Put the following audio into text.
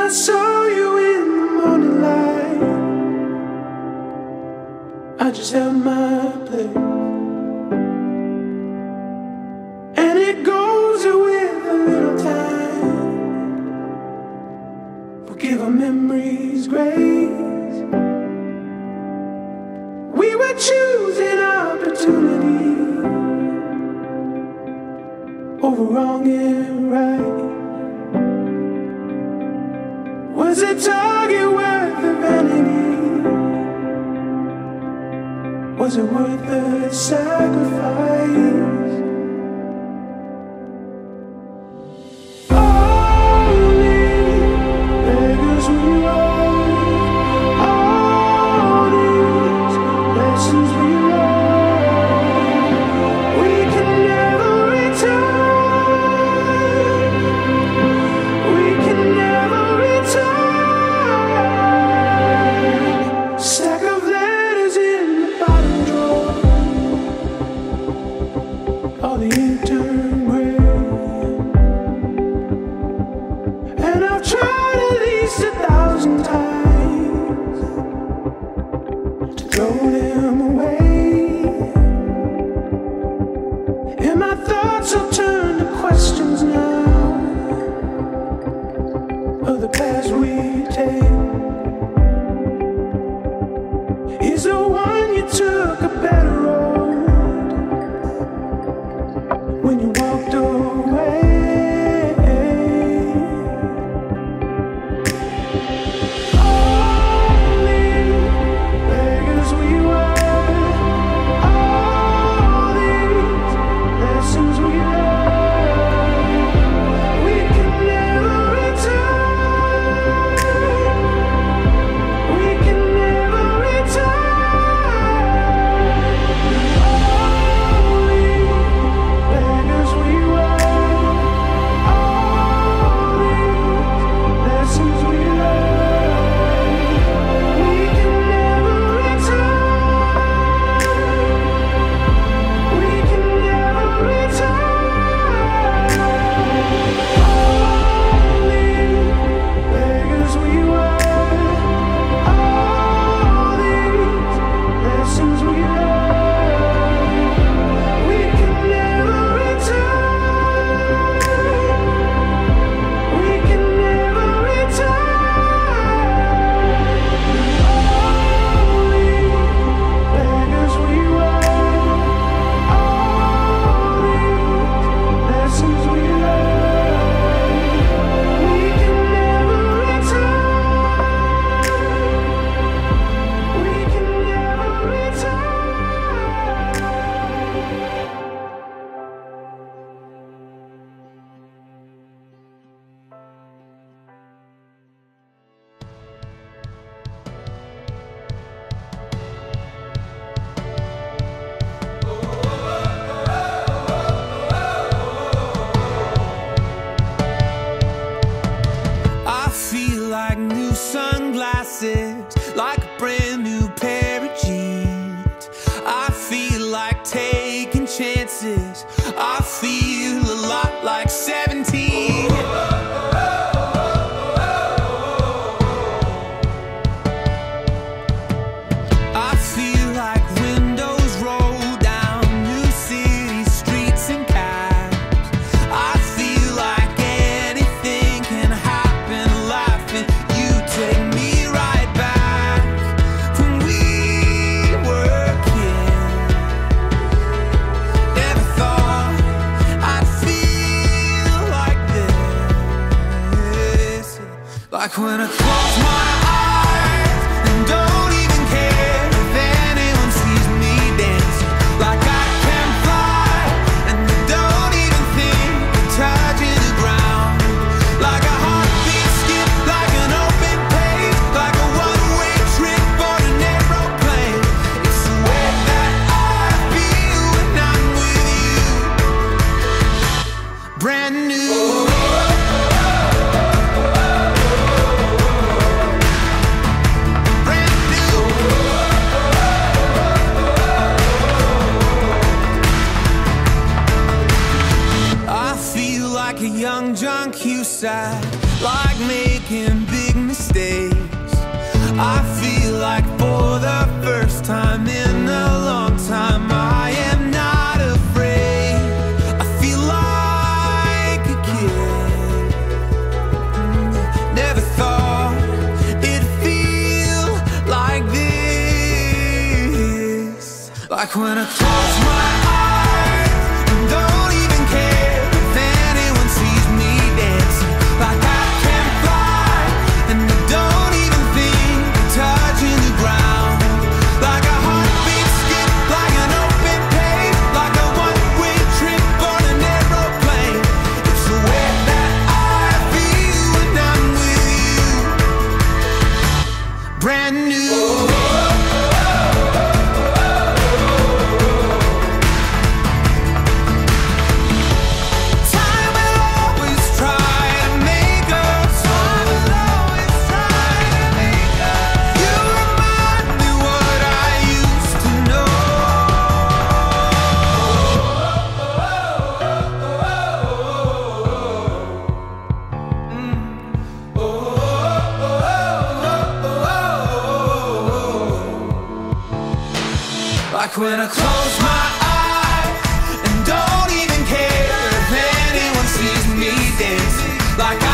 saw you in the morning light, I just held my place. And it goes with a little time. We'll give our memories grace. We were choosing opportunity over wrong and right. Was a target worth the vanity? Was it worth the sacrifice? Like a brand new pair of jeans. I feel like taking chances. I feel a lot like 17. I feel like windows roll down new city streets and cabs. I feel like anything can happen, laughing. You take me right back when we were kids. Like when I close my eyes and don't even care if anyone sees me dancing. Like I can fly and I don't even think of touching the ground. Like a heartbeat skip, like an open page, like a one-way trip on an aeroplane. It's the way that I feel when I'm with you. Brand new. Like when I close my eyes and don't even care if anyone sees me dancing. Like